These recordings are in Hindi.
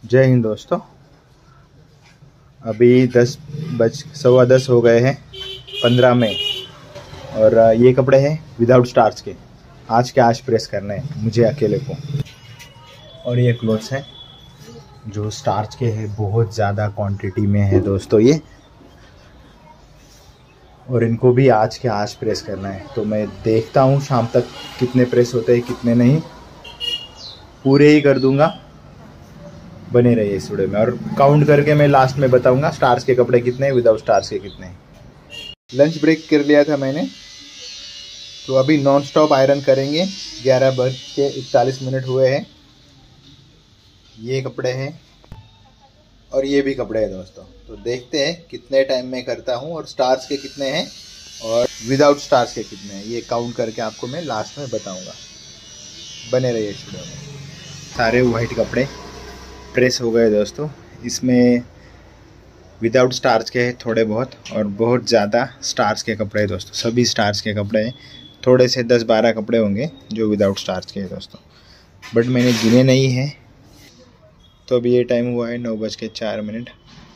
जय हिंद दोस्तों। अभी 10:15 हो गए हैं, 15 मई। और ये कपड़े हैं विदाउट स्टार्च के। आज प्रेस करने हैं मुझे अकेले को। और ये क्लोथ्स हैं जो स्टार्च के हैं, बहुत ज़्यादा क्वांटिटी में है दोस्तों ये। और इनको भी आज प्रेस करना है। तो मैं देखता हूँ शाम तक कितने प्रेस होते हैं कितने नहीं, पूरे ही कर दूंगा। बने रहिए इस वीडियो में और काउंट करके मैं लास्ट में बताऊंगा स्टार्च के कपड़े कितने हैं, विदाउट स्टार्च के कितने हैं। लंच ब्रेक कर लिया था मैंने, तो अभी नॉन स्टॉप आयरन करेंगे। 11:41 हुए हैं। ये कपड़े हैं और ये भी कपड़े हैं दोस्तों। तो देखते हैं कितने टाइम में करता हूँ और स्टार्च के कितने हैं और विदाउट स्टार्च के कितने हैं, ये काउंट करके आपको मैं लास्ट में बताऊंगा। बने रहिए इस वीडियो में। सारे वाइट कपड़े प्रेस हो गए दोस्तों। इसमें विदाउट स्टार्च के थोड़े बहुत और बहुत ज़्यादा स्टार्च के कपड़े हैं दोस्तों। सभी स्टार्च के कपड़े हैं, थोड़े से 10-12 कपड़े होंगे जो विदाउट स्टार्च के हैं दोस्तों, बट मैंने गिने नहीं हैं। तो अभी ये टाइम हुआ है 9:04।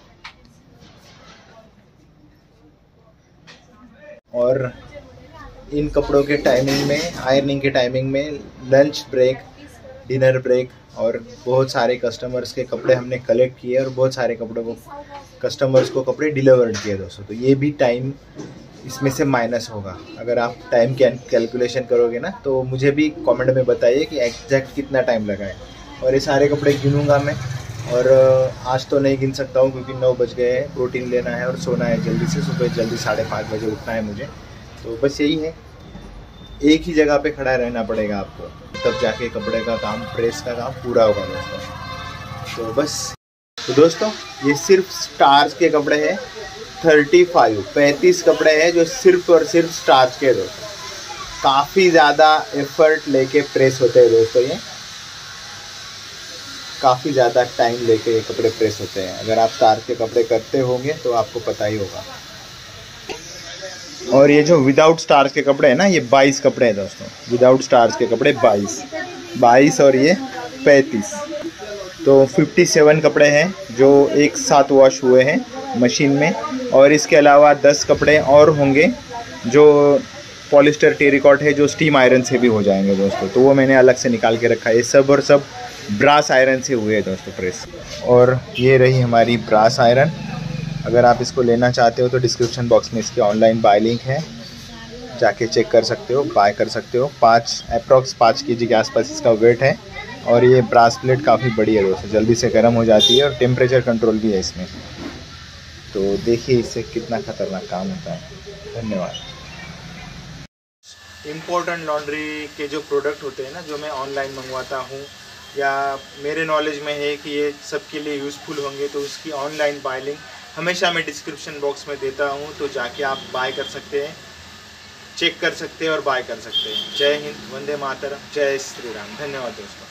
और इन कपड़ों के टाइमिंग में, आयरनिंग के टाइमिंग में लंच ब्रेक, डिनर ब्रेक और बहुत सारे कस्टमर्स के कपड़े हमने कलेक्ट किए और बहुत सारे कपड़ों को कस्टमर्स को कपड़े डिलीवर्ड किए दोस्तों। तो ये भी टाइम इसमें से माइनस होगा। अगर आप टाइम कैलकुलेशन करोगे ना, तो मुझे भी कमेंट में बताइए कि एग्जैक्ट कितना टाइम लगा है। और ये सारे कपड़े गिनूंगा मैं, और आज तो नहीं गिन सकता हूँ क्योंकि 9 बज गए हैं। प्रोटीन लेना है और सोना है जल्दी से, सुबह जल्दी 5:30 बजे उठना है मुझे। तो बस यही है, एक ही जगह पे खड़ा रहना पड़ेगा आपको, तब जाके कपड़े का काम, प्रेस का काम पूरा होगा दोस्तों। तो बस, तो दोस्तों ये सिर्फ स्टार्च के कपड़े हैं। 35 कपड़े हैं जो सिर्फ और सिर्फ स्टार्च के दोस्तों। काफ़ी ज़्यादा एफर्ट लेके प्रेस होते हैं दोस्तों। ये काफ़ी ज़्यादा टाइम लेके ये कपड़े प्रेस होते हैं। अगर आप स्टार्च के कपड़े करते होंगे तो आपको पता ही होगा। और ये जो विदाउट स्टार्च के कपड़े हैं ना, ये 22 कपड़े हैं दोस्तों। विदाउट स्टार्च के कपड़े 22 और ये 35, तो 57 कपड़े हैं जो एक साथ वॉश हुए हैं मशीन में। और इसके अलावा 10 कपड़े और होंगे जो पॉलिस्टर टेरिकॉट है, जो स्टीम आयरन से भी हो जाएंगे दोस्तों। तो वो मैंने अलग से निकाल के रखा है। ये सब और सब ब्रास आयरन से हुए हैं दोस्तों प्रेस। और ये रही हमारी ब्रास आयरन। अगर आप इसको लेना चाहते हो तो डिस्क्रिप्शन बॉक्स में इसकी ऑनलाइन बाय लिंक है, जाके चेक कर सकते हो, बाय कर सकते हो। अप्रॉक्स 5 kg के आसपास इसका वेट है। और ये ब्रास प्लेट काफ़ी बड़ी है दोस्तों, जल्दी से गर्म हो जाती है और टेम्परेचर कंट्रोल भी है इसमें। तो देखिए इससे कितना खतरनाक काम होता है। धन्यवाद। इम्पोर्टेंट लॉन्ड्री के जो प्रोडक्ट होते हैं ना, जो मैं ऑनलाइन मंगवाता हूँ या मेरे नॉलेज में है कि ये सबके लिए यूज़फुल होंगे, तो उसकी ऑनलाइन बाय लिंक हमेशा मैं डिस्क्रिप्शन बॉक्स में देता हूँ। तो जाके आप बाय कर सकते हैं, चेक कर सकते हैं और बाय कर सकते हैं। जय हिंद, वंदे मातरम, जय श्री राम। धन्यवाद दोस्तों।